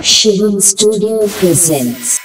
Shivam Studio presents.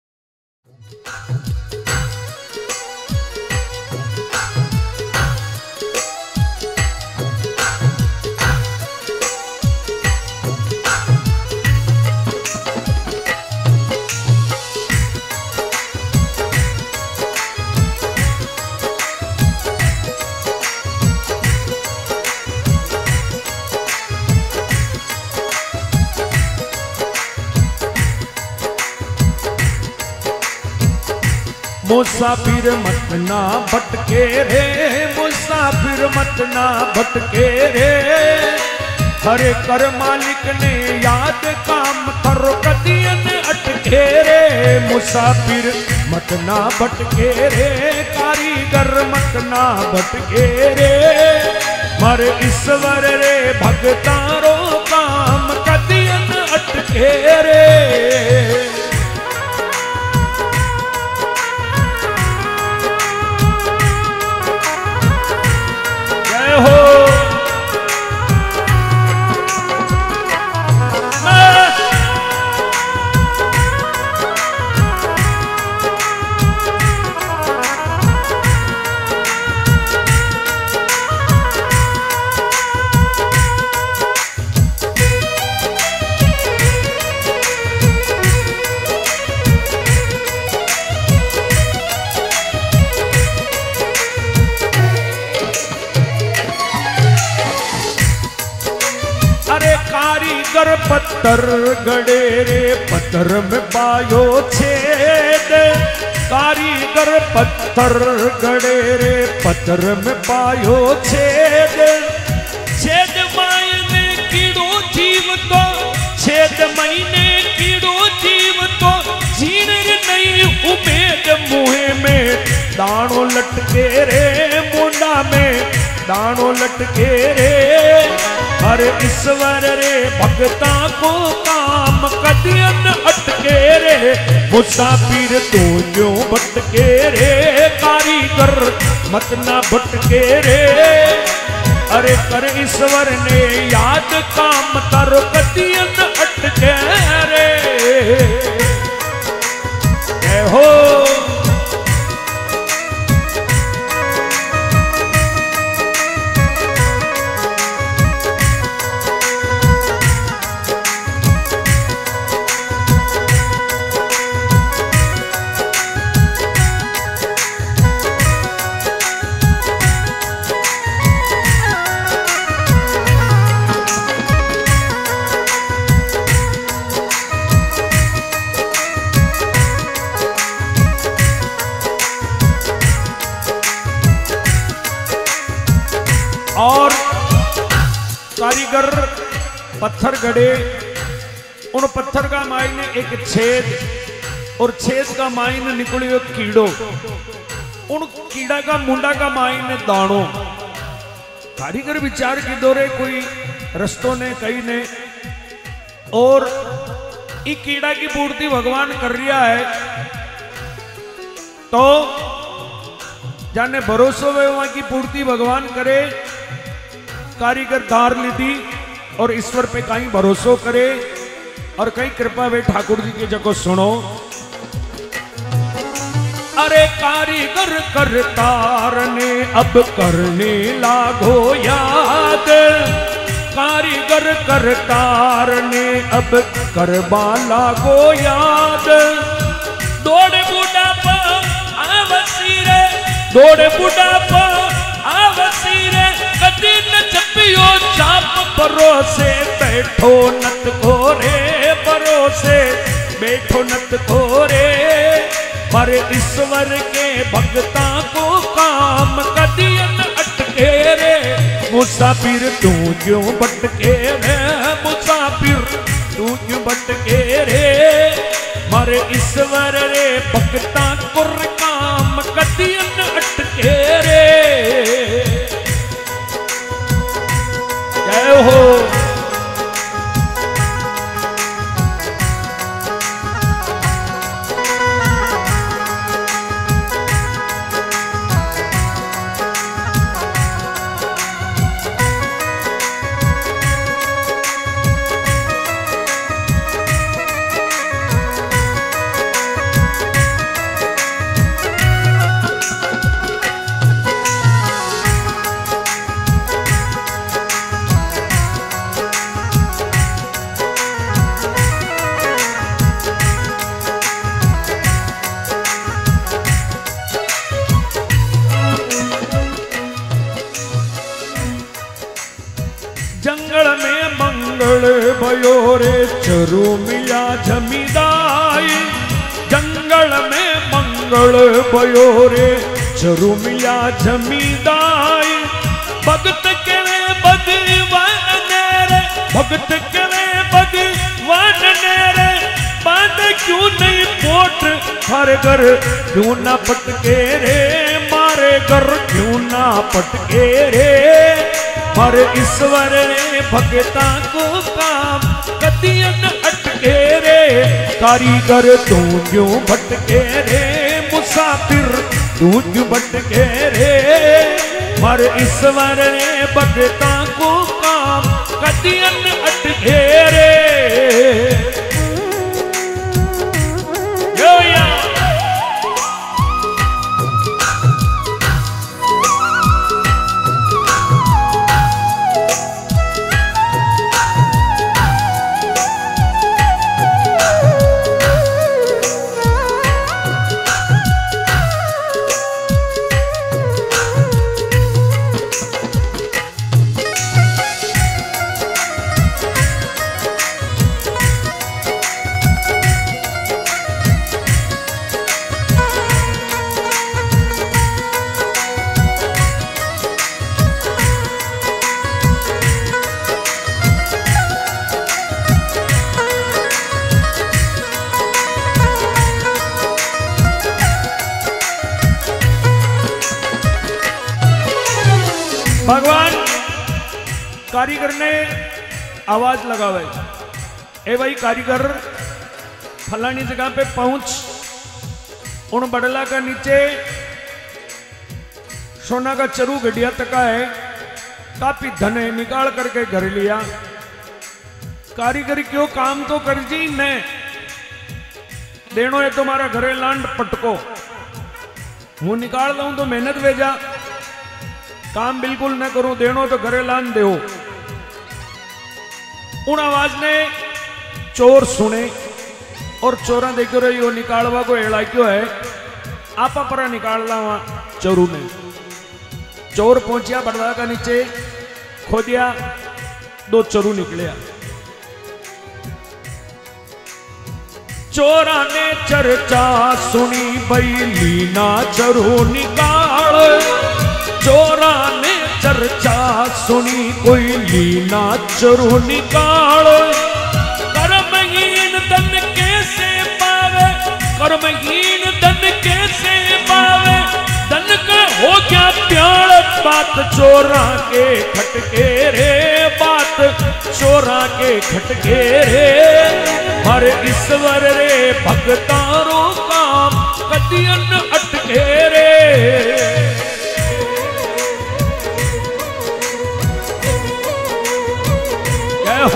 मुसाफिर मत ना भटके रे, मुसाफिर मत ना भटके रे। हरे कर मालिक ने याद काम करो कदियन अटके रे। मुसाफिर मत ना भटके रे, कारीगर मत ना भटके रे। मर ईश्वर रे भगतारो काम कदियन अटके रे। कारीगर पत्थर गड़े रे, पत्थर में पायो छेद। कारीगर पत्थर गड़े रे, पत्थर में पायो छेद। छेद मायने कीड़ो जीव तो, छेद महीने कीड़ो जीव तो। जीने नहीं उम्मीद मुहे में दाणो लटके रे, मुंडा में दाणो लटके रे। हरे ईश्वर रे भगता को काम कदियन अटके रे। मुसाफिर तो जो भटके रे, कारीगर मत ना भटके रे। अरे कर ईश्वर ने याद काम तारो कदियन अटके रे। हो और कारीगर पत्थर गड़े, उन पत्थर का मायने एक छेद, और छेद का मायने निकलियो कीड़ो। उन कीड़ा का मुंडा का मायने दाणो। कारीगर विचार की दौरे कोई रस्तों ने कई ने, और ई कीड़ा की पूर्ति भगवान कर रिया है, तो जाने भरोसो वे वहां की पूर्ति भगवान करे। कारीगर धार लीधी और ईश्वर पे कहीं भरोसो करे, और कहीं कृपा वे ठाकुर जी की जगह सुनो। अरे कारीगर करतार ने अब करने लागो याद। कारीगर करतार ने अब करवा लागो याद। दौड़ बुढ़ापा आवसी रे, दौड़ बुढ़ापा आवसी रे। कदी न छपियो चाप भरोसे बैठो नत खोरे, भरोसे बैठो नत खोरे। पर ईश्वर के भगता को काम कदियन अटके रे। मुसाफिर तू क्यों भटके रे, मुसाफिर तू क्यों भटके रे। मर ईश्वर रे भगता को काम कदियन अटके रे। जय हो। रे चरू मिया जमीदाई जंगल में मंगल भयो रे चरू मिया जमीदाई भगत करे भगवान रे भगत करे भगवान रे बांध क्यों नहीं पोट हर घर क्यों ना पटके रे मारे घर क्यों ना पटके रे हर ईश्वर रे भगता को काम कदियन अटके रे कारीगर तू क्यों भटके रे मुसाफिर तू क्यों भटके रे हर ईश्वर रे भगता को काम कदियन अटके रे भगवान कारीगर ने आवाज लगावे ए भाई कारीगर फलानी जगह पे पहुंच उन बड़ला का नीचे सोना का चरू गड्ढिया तका है काफी धन है निकाल करके घर लिया कारीगर क्यों काम तो कर जी न देनो है तुम्हारा घरे लांड पटको हूं निकाल दूं तो मेहनत भेजा काम बिल्कुल न करूं देनो तो घरे लान दो उन आवाज ने चोर सुने और चोरा देखो रही वो निकालवा को एड़ा क्यों है आपा पर निकालना वहां चोरू ने चोर पहुंचिया बड़दा का नीचे खोदिया दो चोरू निकलिया चोरा ने चर्चा सुनी भाई लीना चरू निकाल चोरा ने चर्चा सुनी कोई लीना चरू निकाल कर्महीन धन कैसे पावे कर्महीन धन कैसे पावे धन का हो क्या प्यार बात चोरा के खटके रे बात चोरा के खटके रे हर ईश्वर रे भगतारों काम कदियन अटके रे हो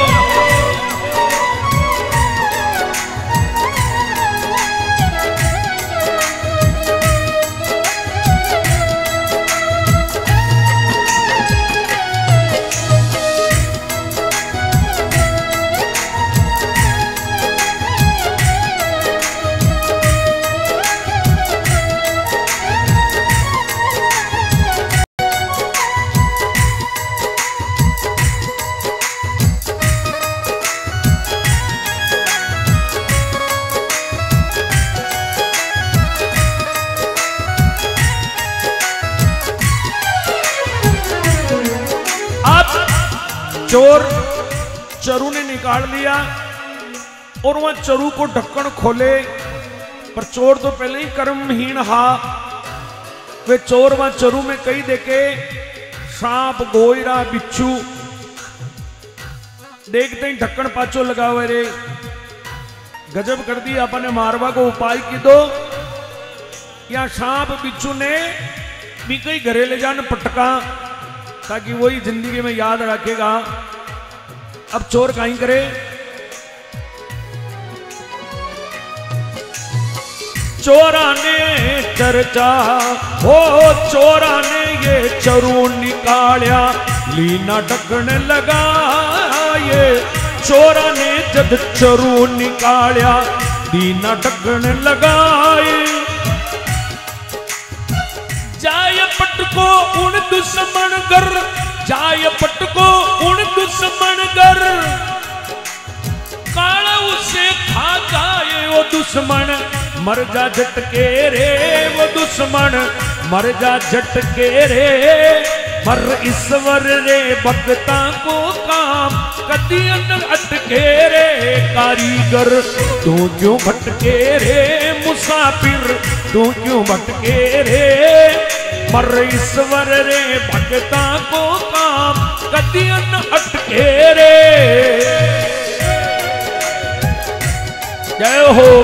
चोर चरू ने निकाल लिया और वह चरू को ढक्कन खोले पर चोर तो पहले ही कर्महीन हा वे चोर वह चरू में कई देखे सांप गोयरा बिच्छू देखते ही ढक्कन पाचो लगा हुए रे गजब कर दी अपने मारवा को उपाय की दो या सांप बिच्छू ने भी कई घरे ले जान पटका ताकि वही जिंदगी में याद रखेगा अब चोर कहीं करे चोरा ने चर्चा हो चोरा ने ये चरू निकालिया लीना ढक्कन लगा ये चोरा ने जब चरू निकालिया लीना ढक्कन लगाए जाय पटको उन दुश्मन घर जाय पटको उन दुश्मन घर दुश्मन मर जा झटके रे, वो दुश्मन मर जा झटके रे। पर ईश्वर रे भक्ता को काम कदी न अटके रे। कारीगर तू क्यों भटके रे, मुसाफिर तू क्यों भटके रे। पर ईश्वर रे भक्ता को काम कदी न अटके रे। जय हो।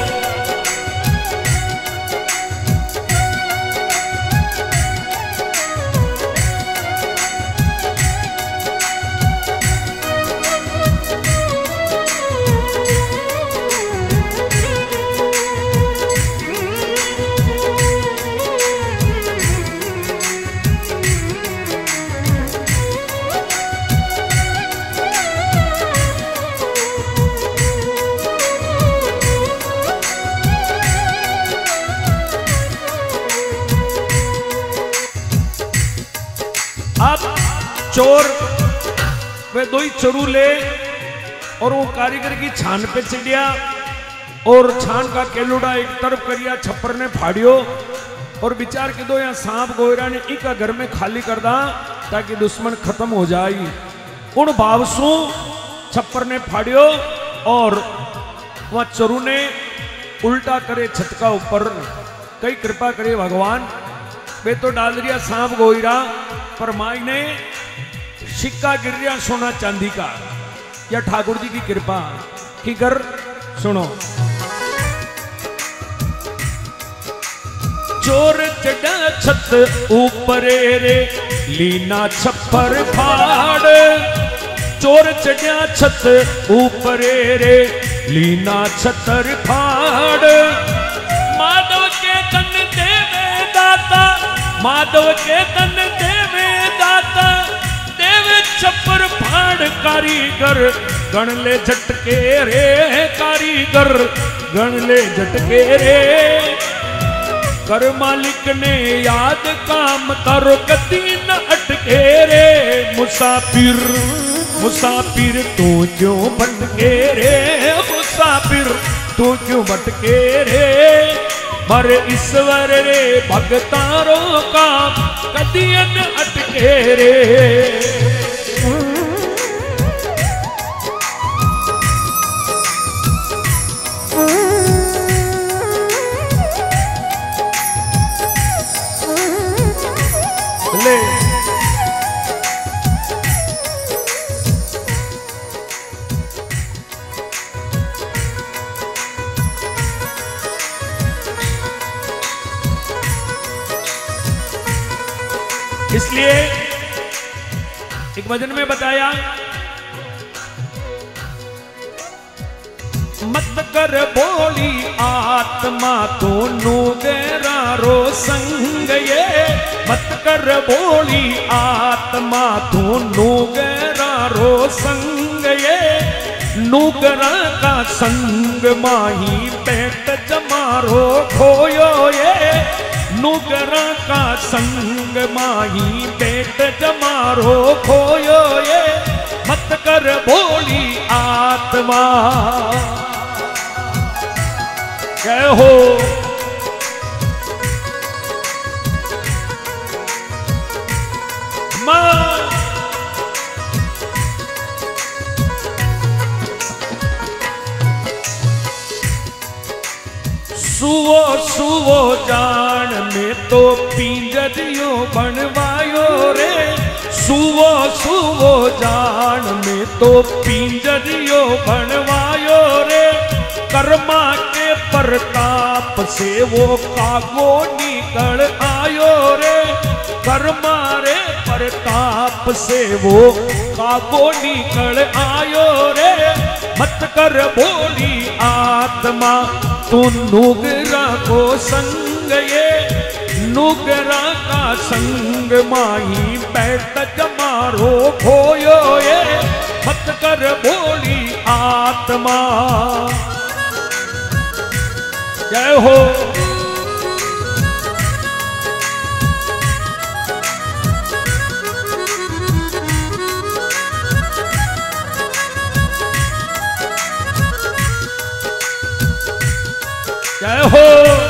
अब चोर वे दो ही चोरू ले और वो कारीगर की छान पे चिड़िया और छान का केलुड़ा एक तरफ करिया, छप्पर ने फाड़ियो और विचार के दो यहाँ सांप गोयरा ने एक घर में खाली कर दा ताकि दुश्मन खत्म हो जाए। उन भावसू छप्पर ने फाड़ियो और वह चोरू ने उल्टा करे छत का ऊपर। कई कृपा करे भगवान, वे तो डाल दिया सांप गोयरा पर माई ने सिक्का गिर गया सोना चांदी का। या ठाकुर जी की कृपा की कर सुनो। चोर चढ़ा छत ऊपर रे लीना छप्पर फाड़। चोर चढ़ा छत ऊपर रे लीना छतर फाड़। माधव के तन देवे दाता, माधव के तन देवे दाता, देवे छप्पर फाड़। कारीगर गण ले झटके रे, कारीगर गण ले झटके रे। कर मालिक ने याद काम तारो कदी न अटके रे। मुसाफिर मुसाफिर तू क्यों भटके रे, मुसाफिर तू क्यों भटके रे। पर ईश्वर रे भगतारो काम कदी न अटके रे। ले इसलिए एक भजन में बताया, मत कर बोली आत्मा तो नूगरा रो संग ये। मत कर बोली आत्मा तो नूगरा रो संग ये। नूगरा का संग माही पेट जमारो खोयो ये। नूगरा का संग माही पेट जमारो खोयो ये। मत कर बोली आत्मा। जय हो। मां सुवो सुवो जान में तो पिंजरियो बनवायो रे। सुवो सुवो जान में तो पिंजरियो बनवायो रे। कर्मा के प्रताप से वो कागो निकल आयो रे। कर्मा रे प्रताप से वो कागो निकल आयो रे। मत कर बोली आत्मा तू नूगरा को संग ये। नूगरा का संग माही बैठ जमारो खोयो ये। मत कर बोली आत्मा। जय हो। जय हो।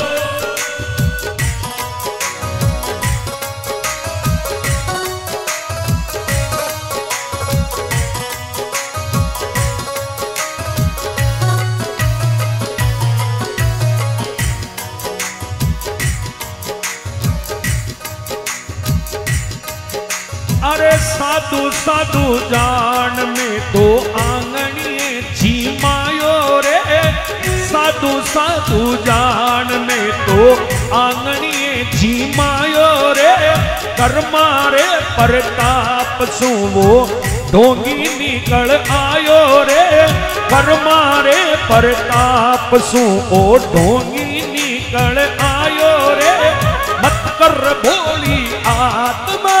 अरे साधु साधु जान में तो आंगणिए झीमायो रे, साधु साधु जान में तो आंगणिए झीमायो रे, कर्मा रे प्रताप सु वो ढोंगी निकल आयो रे, कर्मा रे प्रताप सु ओ ढोंगी निकल आयो रे, मत कर भोली आत्मा।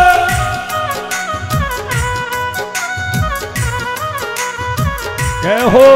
जय हो।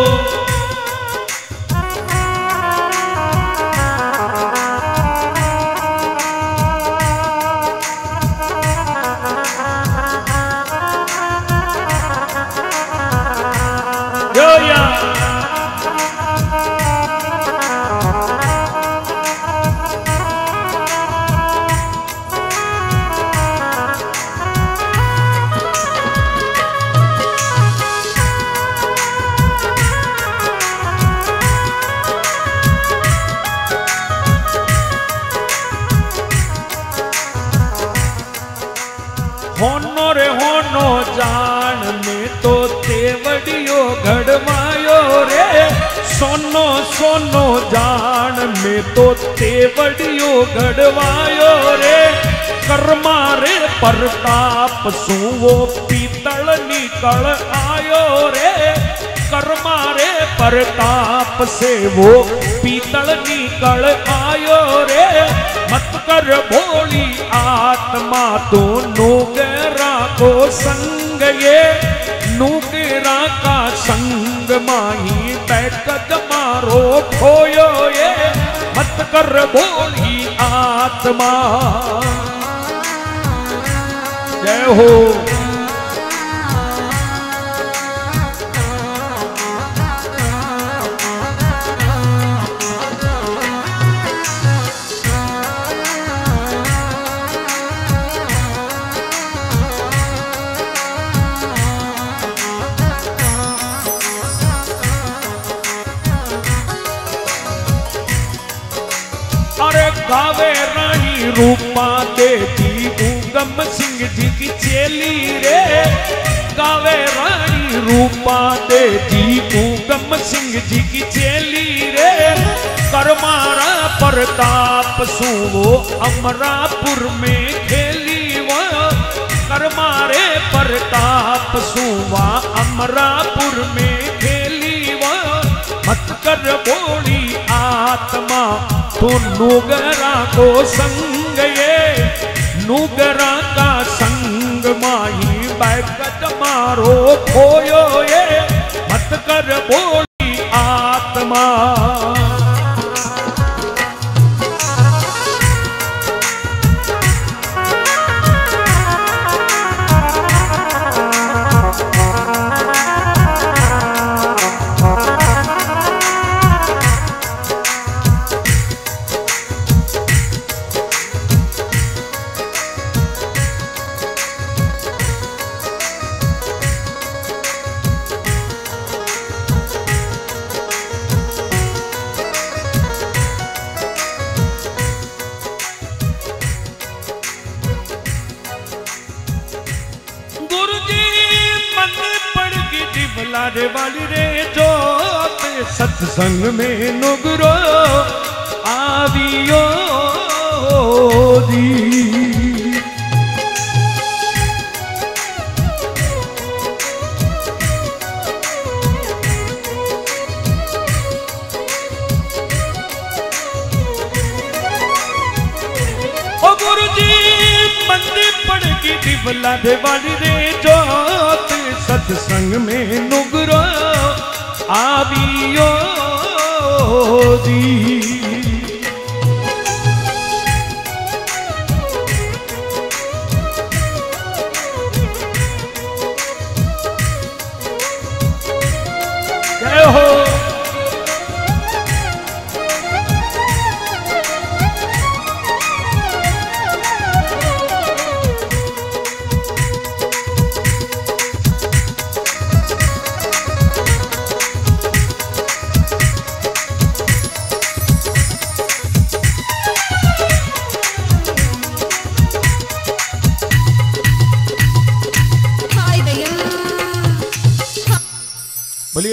होनो रे होनो जान में तो तेवड़ियो घड़वायो रे, सोनो सोनो जान में तो तेवड़ियो घड़वायो रे, कर्मा रे प्रताप सु वो पीतल निकल आयो रे, कर्मा रे प्रताप से वो पीतल निकल आयो रे, मत कर भोली आत्मा तो नुगरा को संग ये, नुगरा का संग माही बैठक मारो खोयो ये, मत कर भोली आत्मा। जय हो। अरे गावे रानी रूपा देवी उगम सिंह जी की चेली रे, गावे रानी रूपा देवी उगम सिंह जी की चेली रे, करमारा प्रताप सु वो अमरापुर में खेली वो, करमारे प्रताप सु वा अमरापुर में खेली वो, मत कर बोली आत्मा तू नुगरा को संग ये, नुगरा का संग माही बैकट मारो खोयो ये, मत कर बोली आत्मा। रे वाली रे जोत सत्संग में नुगरो आवियो दी, ओ गुरु जी मंदिर पड़ की दिवला रे वाली रे जोत सत्संग में नुगरो आवियो दी। जय हो।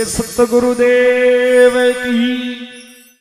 बोलिए सतगुरुदेव की।